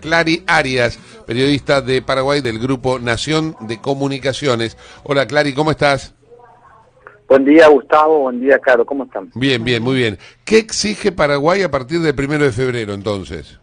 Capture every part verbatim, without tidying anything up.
Clary Arias, periodista de Paraguay del Grupo Nación de Comunicaciones. Hola Clary, ¿cómo estás? Buen día, Gustavo. Buen día, Caro. ¿Cómo están? Bien, bien, muy bien. ¿Qué exige Paraguay a partir del primero de febrero, entonces?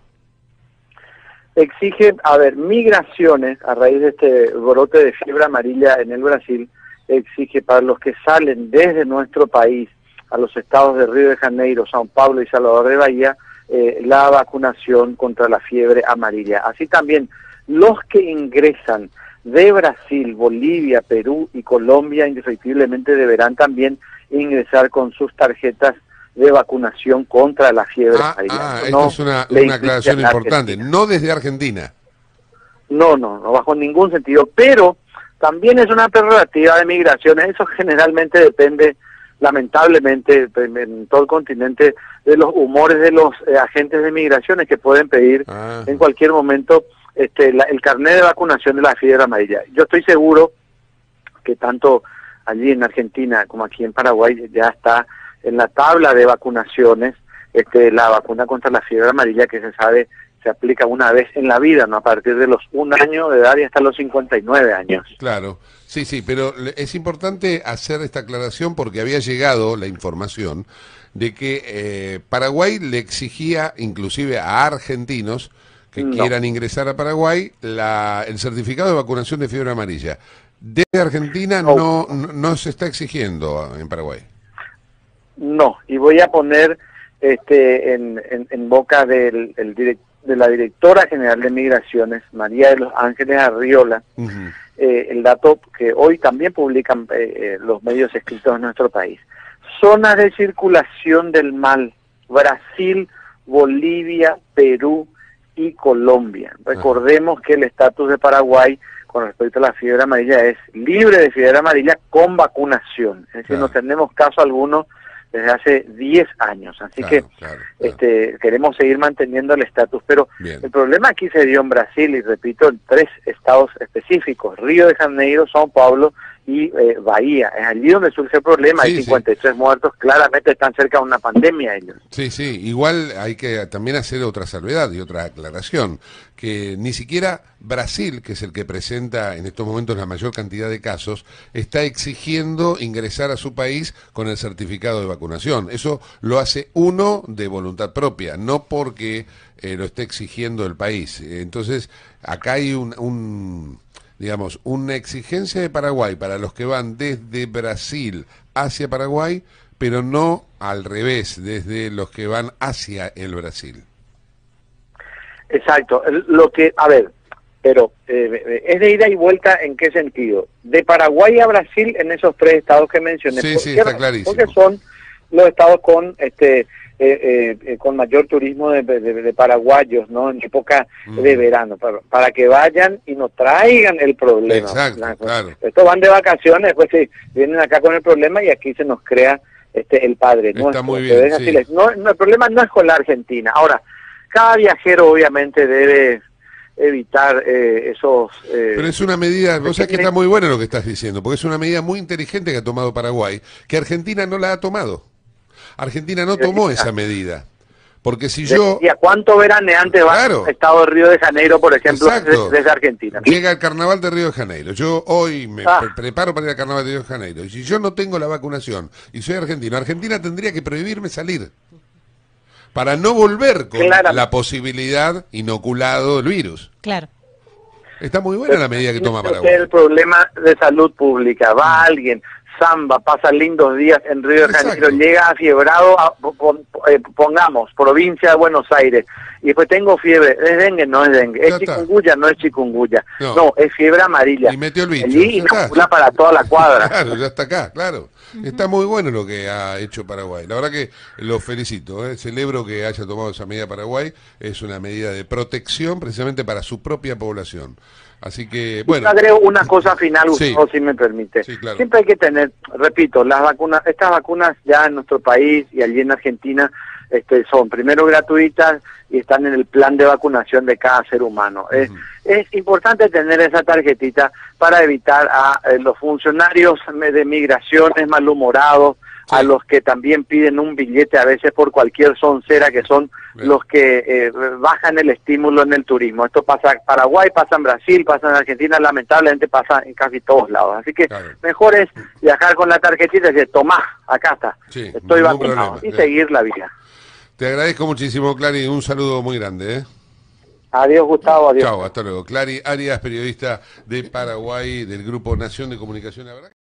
Exige, a ver, migraciones a raíz de este brote de fiebre amarilla en el Brasil, exige para los que salen desde nuestro país a los estados de Río de Janeiro, São Paulo y Salvador de Bahía, eh, la vacunación contra la fiebre amarilla. Así también, los que ingresan de Brasil, Bolivia, Perú y Colombia indefectiblemente deberán también ingresar con sus tarjetas de vacunación contra la fiebre ah, amarilla. Ah, no, esto es una, una aclaración importante, no desde Argentina. No, no, no bajo ningún sentido, pero también es una prerrogativa de migraciones, eso generalmente depende, lamentablemente, en todo el continente, de los humores de los eh, agentes de migraciones que pueden pedir ah. en cualquier momento Este, la, el carnet de vacunación de la fiebre amarilla. Yo estoy seguro que tanto allí en Argentina como aquí en Paraguay ya está en la tabla de vacunaciones este, la vacuna contra la fiebre amarilla, que se sabe se aplica una vez en la vida, no a partir de los un año de edad y hasta los cincuenta y nueve años. Claro, sí, sí, pero es importante hacer esta aclaración porque había llegado la información de que eh, Paraguay le exigía inclusive a argentinos que no. quieran ingresar a Paraguay, la, el certificado de vacunación de fiebre amarilla. Desde Argentina no, no, no, no se está exigiendo en Paraguay. No, y voy a poner este en, en, en boca del, el direct, de la directora general de Migraciones, María de los Ángeles Arriola, uh-huh. eh, el dato que hoy también publican eh, eh, los medios escritos en nuestro país. Zonas de circulación del mal, Brasil, Bolivia, Perú y Colombia. Recordemos que el estatus de Paraguay con respecto a la fiebre amarilla es libre de fiebre amarilla con vacunación. Es decir, claro. no tenemos caso alguno desde hace diez años. Así claro, que claro, claro. este queremos seguir manteniendo el estatus. Pero Bien. el problema aquí se dio en Brasil, y repito, en tres estados específicos: Río de Janeiro, São Paulo y eh, Bahía. Es allí donde surge el problema. Sí, hay cincuenta y tres sí. muertos, claramente están cerca de una pandemia ellos. Sí, sí, igual hay que también hacer otra salvedad y otra aclaración, que ni siquiera Brasil, que es el que presenta en estos momentos la mayor cantidad de casos, está exigiendo ingresar a su país con el certificado de vacunación. Eso lo hace uno de voluntad propia, no porque eh, lo esté exigiendo el país. Entonces, acá hay un... un digamos, una exigencia de Paraguay para los que van desde Brasil hacia Paraguay, pero no al revés, desde los que van hacia el Brasil. Exacto. Lo que, a ver, pero eh, es de ida y vuelta, ¿en qué sentido? De Paraguay a Brasil en esos tres estados que mencioné. Sí, sí, está clarísimo. Porque son los estados con este eh, eh, con mayor turismo de, de, de paraguayos, ¿no? En época mm. de verano, para, para que vayan y no traigan el problema. Exacto, ¿no? claro. Estos van de vacaciones, después sí, vienen acá con el problema y aquí se nos crea este el padre Está nuestro. muy bien, sí. no, no, el problema no es con la Argentina. Ahora, cada viajero obviamente debe evitar eh, esos... Eh, Pero es una medida, vos sabés que está muy bueno lo que estás diciendo, porque es una medida muy inteligente que ha tomado Paraguay, que Argentina no la ha tomado. Argentina no tomó esa medida. Porque si yo... ¿Y a cuánto veraneante va claro. al estado de Río de Janeiro, por ejemplo, desde, desde Argentina? Llega el carnaval de Río de Janeiro. Yo hoy me ah. pre preparo para ir al carnaval de Río de Janeiro. Y si yo no tengo la vacunación y soy argentino, Argentina tendría que prohibirme salir. Para no volver con claro. la posibilidad inoculado del virus. Claro. Está muy buena la medida que toma Paraguay. Es el problema de salud pública. Va alguien... Zamba, pasa lindos días en Río de Janeiro, llega afiebrado, a, eh, pongamos, provincia de Buenos Aires, y después tengo fiebre, es dengue, no es dengue, es chikungunya, no es chikungunya, no. no, es fiebre amarilla. Y metió el bicho. Allí inocula para toda la cuadra. Claro, ya está acá, claro. Uh-huh. Está muy bueno lo que ha hecho Paraguay. La verdad que lo felicito, ¿eh? Celebro que haya tomado esa medida Paraguay, es una medida de protección precisamente para su propia población. Así que, bueno. Yo agrego una cosa final, Gustavo, sí. si me permite. Sí, claro. Siempre hay que tener, repito, las vacunas, estas vacunas ya en nuestro país y allí en Argentina este, son primero gratuitas y están en el plan de vacunación de cada ser humano. Uh-huh. Es, es importante tener esa tarjetita para evitar a eh, los funcionarios de migraciones malhumorados sí. a los que también piden un billete a veces por cualquier soncera, que son Bien. los que eh, bajan el estímulo en el turismo. Esto pasa en Paraguay, pasa en Brasil, pasa en Argentina, lamentablemente pasa en casi todos lados. Así que claro. mejor es viajar con la tarjetita y decir, tomá, acá está, sí, estoy vacunado, y seguir la vida. Te agradezco muchísimo, Clary, un saludo muy grande, ¿eh? Adiós, Gustavo, adiós. Chao, hasta luego. Clary Arias, periodista de Paraguay, del Grupo Nación de Comunicación. La verdad